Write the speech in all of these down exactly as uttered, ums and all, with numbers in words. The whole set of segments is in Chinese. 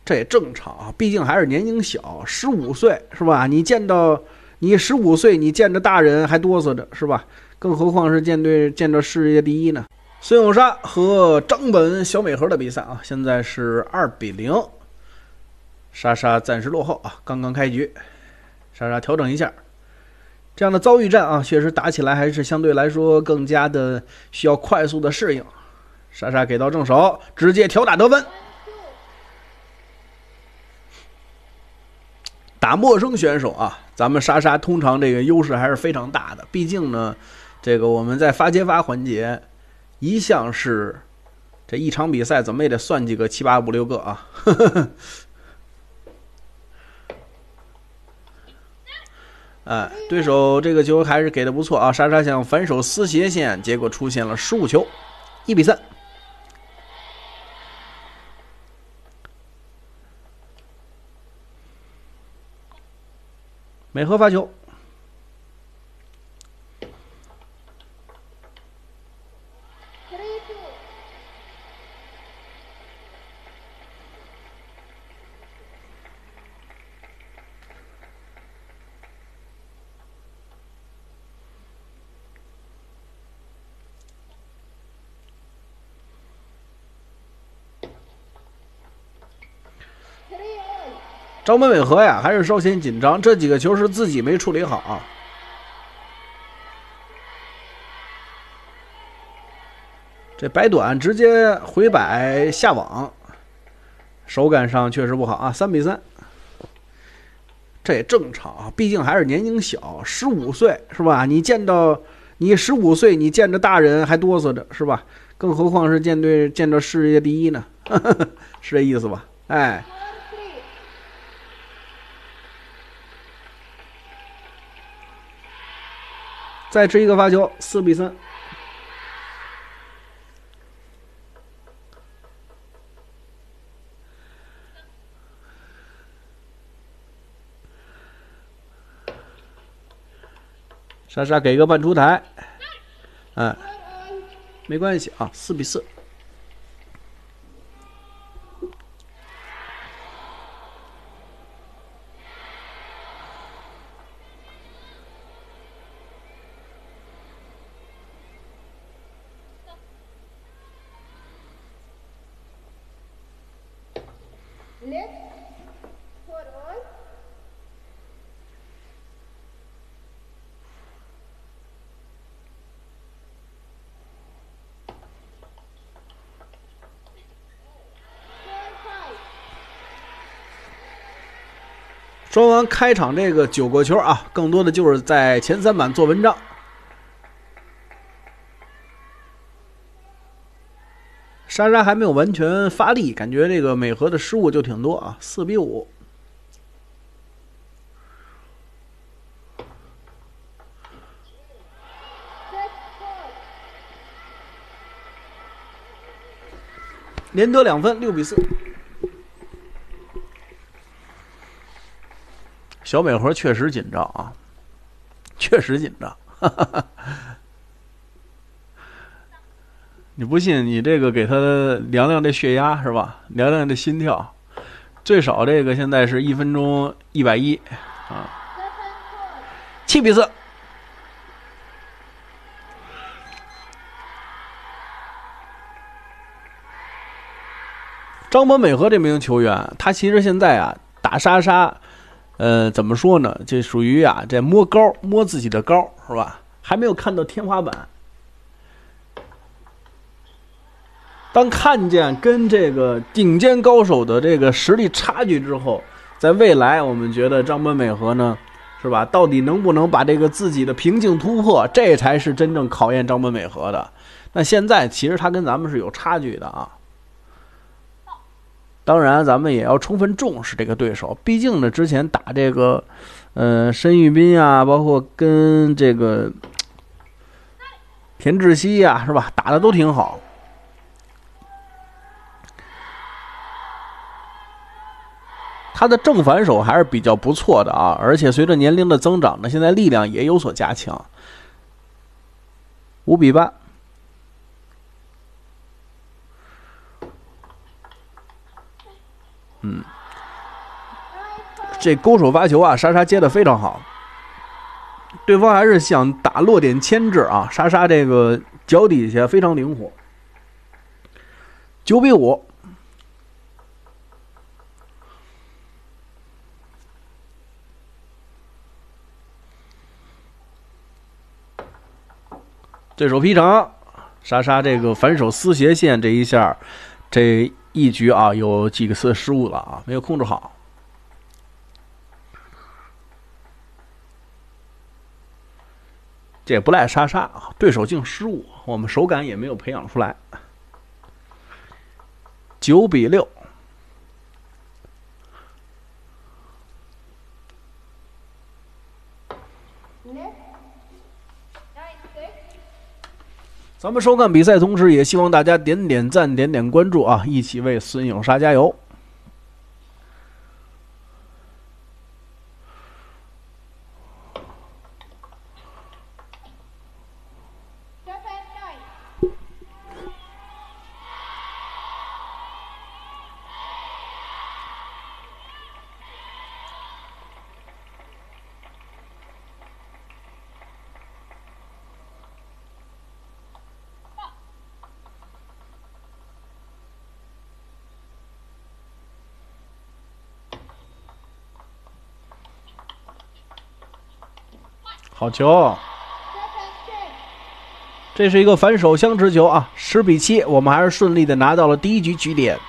这也正常啊，毕竟还是年龄小，十五岁是吧？你见到你十五岁，你见着大人还哆嗦着是吧？更何况是见对见着世界第一呢？孙永莎和张本小美和的比赛啊，现在是二比零，莎莎暂时落后啊，刚刚开局，莎莎调整一下。这样的遭遇战啊，确实打起来还是相对来说更加的需要快速的适应。莎莎给到正手，直接挑打得分。打陌生选手啊，咱们莎莎通常这个优势还是非常大的，毕竟呢，这个我们在发接发环节一向是这一场比赛怎么也得算几个七八五六个啊。呵呵哎，对手这个球还是给的不错啊！莎莎想反手撕斜线，结果出现了失误球，一比三。美和发球，张本美和呀，还是稍显紧张，这几个球是自己没处理好啊。这摆短直接回摆下网，手感上确实不好啊，三比三。这也正常啊，毕竟还是年龄小，十五岁是吧？你见到你十五岁，你见着大人还哆嗦着是吧？更何况是见对见着世界第一呢？是这意思吧？哎。再吃一个发球，四比三。莎莎给个半出台，哎，没关系啊，四比四。双方开场这个九个球啊，更多的就是在前三板做文章。莎莎还没有完全发力，感觉这个美和的失误就挺多啊，四比五。连得两分，六比四。小美和确实紧张啊，确实紧张。哈哈哈，你不信，你这个给他量量这血压是吧？量量这心跳，最少这个现在是一分钟一百一啊，七比四。张本美和这名球员，他其实现在啊打莎莎。呃，怎么说呢？这属于啊，这摸高，摸自己的高，是吧？还没有看到天花板。当看见跟这个顶尖高手的这个实力差距之后，在未来，我们觉得张本美和呢，是吧？到底能不能把这个自己的瓶颈突破，这才是真正考验张本美和的。那现在其实他跟咱们是有差距的啊。当然，咱们也要充分重视这个对手，毕竟呢，之前打这个，呃，申玉斌啊，包括跟这个田志希呀、啊，是吧？打的都挺好。他的正反手还是比较不错的啊，而且随着年龄的增长呢，现在力量也有所加强。五比八。 嗯，这勾手发球啊，莎莎接的非常好。对方还是想打落点牵制啊，莎莎这个脚底下非常灵活。九比五。对手劈长，莎莎这个反手撕斜线这一下，这一局啊有几个次失误了啊，没有控制好。这也不赖莎莎啊，对手净失误，我们手感也没有培养出来。九比六。咱们收看比赛同时，也希望大家点点赞、点点关注啊，一起为孙颖莎加油！好球！这是一个反手相持球啊，十比七，我们还是顺利的拿到了第一局局点。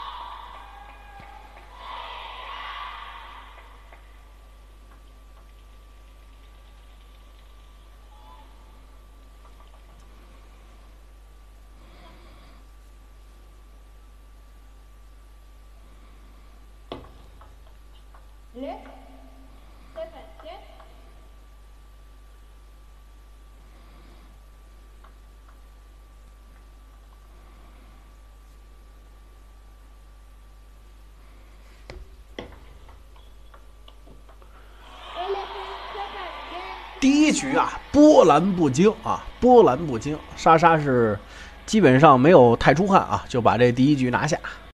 第一局啊，波澜不惊啊，波澜不惊。莎莎是基本上没有太出汗啊，就把这第一局拿下。